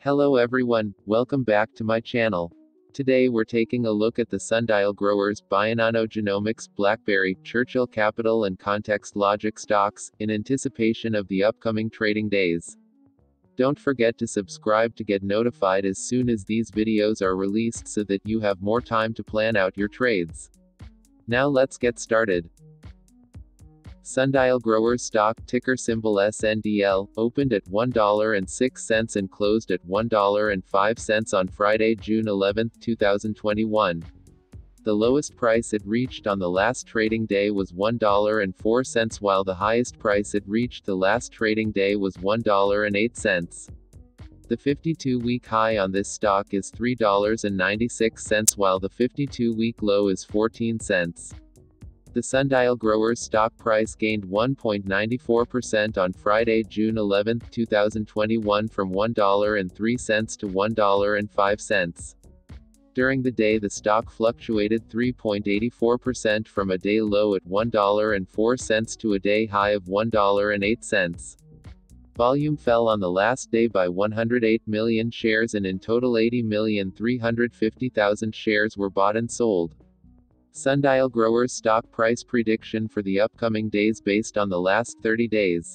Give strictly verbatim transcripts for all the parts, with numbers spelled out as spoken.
Hello everyone, welcome back to my channel. Today we're taking a look at the Sundial Growers, Bionano Genomics, BlackBerry, Churchill Capital and ContextLogic stocks, in anticipation of the upcoming trading days. Don't forget to subscribe to get notified as soon as these videos are released so that you have more time to plan out your trades. Now let's get started. Sundial Growers stock, ticker symbol S N D L, opened at one dollar and six cents and closed at one dollar and five cents on Friday, June eleventh, two thousand twenty-one. The lowest price it reached on the last trading day was one dollar and four cents, while the highest price it reached the last trading day was one dollar and eight cents. The fifty-two week high on this stock is three dollars and ninety-six cents, while the fifty-two week low is fourteen cents. The Sundial Growers stock price gained one point nine four percent on Friday, June eleventh, two thousand twenty-one from one dollar and three cents to one dollar and five cents. During the day the stock fluctuated three point eight four percent from a day low at one dollar and four cents to a day high of one dollar and eight cents. Volume fell on the last day by one hundred eight million shares, and in total eighty million three hundred fifty thousand shares were bought and sold. Sundial Growers stock price prediction for the upcoming days based on the last thirty days.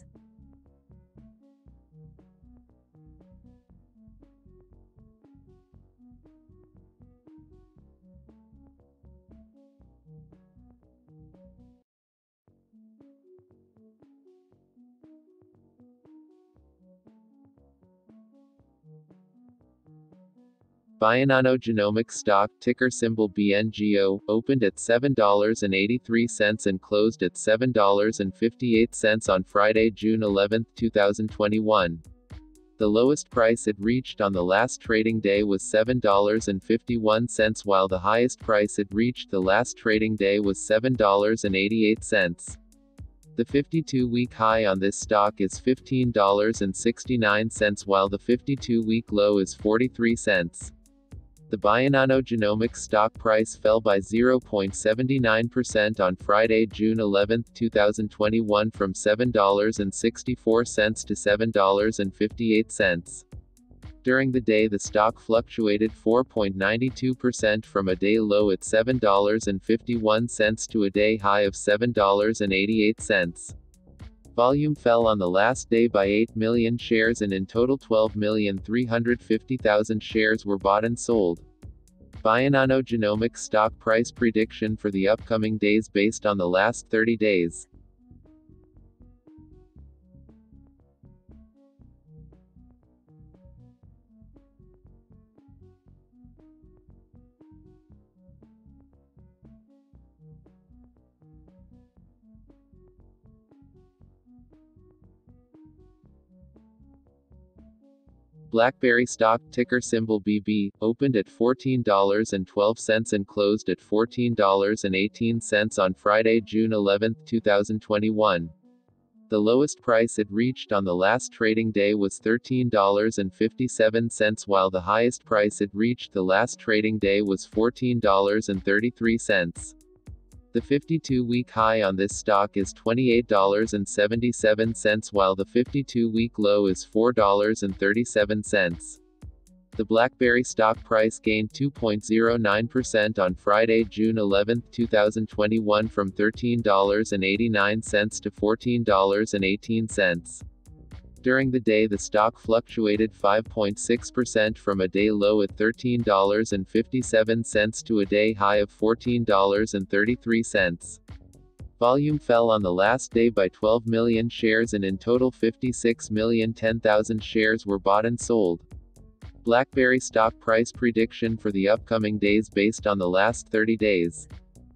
Bionano Genomics stock, ticker symbol B N G O, opened at seven dollars and eighty-three cents and closed at seven dollars and fifty-eight cents on Friday, June eleventh, two thousand twenty-one. The lowest price it reached on the last trading day was seven dollars and fifty-one cents, while the highest price it reached the last trading day was seven dollars and eighty-eight cents. The fifty-two week high on this stock is fifteen dollars and sixty-nine cents, while the fifty-two week low is forty-three cents. The Bionano Genomics stock price fell by zero point seven nine percent on Friday, June eleventh, two thousand twenty-one from seven dollars and sixty-four cents to seven dollars and fifty-eight cents. During the day the stock fluctuated four point nine two percent from a day low at seven dollars and fifty-one cents to a day high of seven dollars and eighty-eight cents. Volume fell on the last day by eight million shares, and in total twelve million three hundred fifty thousand shares were bought and sold. Bionano Genomics stock price prediction for the upcoming days based on the last thirty days. BlackBerry stock, ticker symbol B B, opened at fourteen dollars and twelve cents and closed at fourteen dollars and eighteen cents on Friday, June eleventh, two thousand twenty-one. The lowest price it reached on the last trading day was thirteen dollars and fifty-seven cents, while the highest price it reached the last trading day was fourteen dollars and thirty-three cents. The fifty-two week high on this stock is twenty-eight dollars and seventy-seven cents, while the fifty-two week low is four dollars and thirty-seven cents. The BlackBerry stock price gained two point zero nine percent on Friday, June eleventh, two thousand twenty-one from thirteen dollars and eighty-nine cents to fourteen dollars and eighteen cents. During the day the stock fluctuated five point six percent from a day low at thirteen dollars and fifty-seven cents to a day high of fourteen dollars and thirty-three cents. Volume fell on the last day by twelve million shares, and in total fifty-six million ten thousand shares were bought and sold. BlackBerry stock price prediction for the upcoming days based on the last thirty days.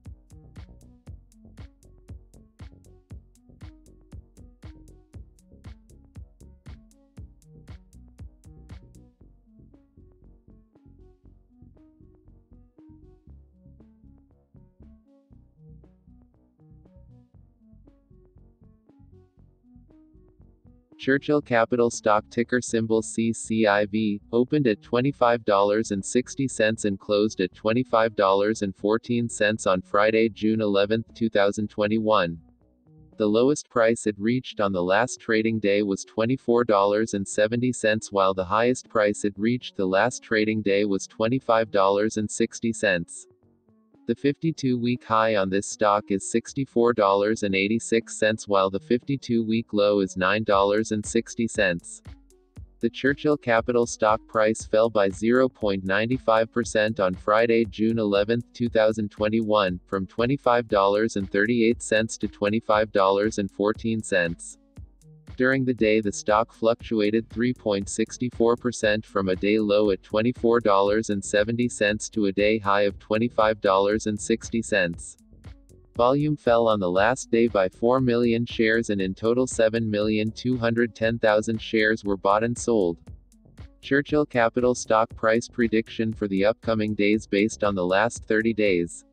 Churchill Capital stock, ticker symbol C C I V, opened at twenty-five dollars and sixty cents and closed at twenty-five dollars and fourteen cents on Friday, June eleventh, two thousand twenty-one. The lowest price it reached on the last trading day was twenty-four dollars and seventy cents, while the highest price it reached the last trading day was twenty-five dollars and sixty cents. The fifty-two week high on this stock is sixty-four dollars and eighty-six cents, while the fifty-two week low is nine dollars and sixty cents. The Churchill Capital stock price fell by zero point nine five percent on Friday, June eleventh, two thousand twenty-one, from twenty-five dollars and thirty-eight cents to twenty-five dollars and fourteen cents. During the day, the stock fluctuated three point six four percent from a day low at twenty-four dollars and seventy cents to a day high of twenty-five dollars and sixty cents. Volume fell on the last day by four million shares, and in total seven million two hundred ten thousand shares were bought and sold. Churchill Capital stock price prediction for the upcoming days based on the last thirty days.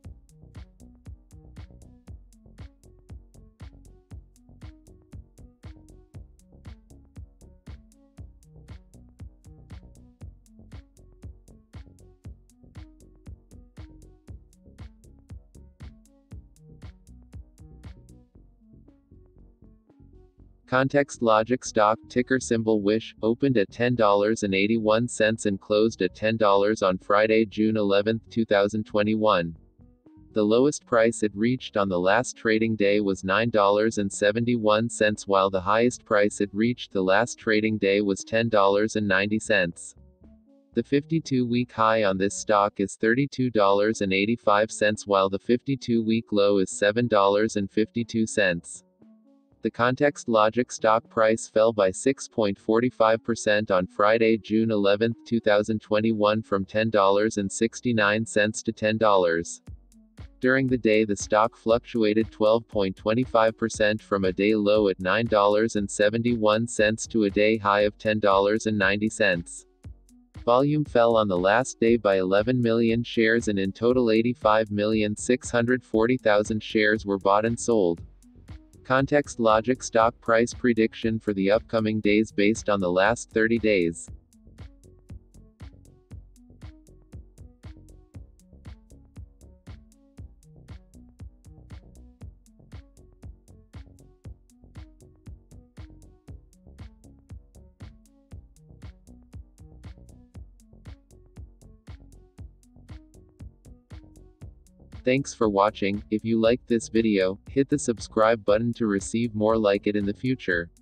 ContextLogic stock, ticker symbol WISH, opened at ten dollars and eighty-one cents and closed at ten dollars on Friday, June eleventh, two thousand twenty-one. The lowest price it reached on the last trading day was nine dollars and seventy-one cents, while the highest price it reached the last trading day was ten dollars and ninety cents. The fifty-two week high on this stock is thirty-two dollars and eighty-five cents, while the fifty-two week low is seven dollars and fifty-two cents. The ContextLogic stock price fell by six point four five percent on Friday, June eleventh, two thousand twenty-one, from ten dollars and sixty-nine cents to ten dollars. During the day, the stock fluctuated twelve point two five percent from a day low at nine dollars and seventy-one cents to a day high of ten dollars and ninety cents. Volume fell on the last day by eleven million shares, and in total eighty-five million six hundred forty thousand shares were bought and sold. ContextLogic stock price prediction for the upcoming days based on the last thirty days. Thanks for watching. If you liked this video, hit the subscribe button to receive more like it in the future.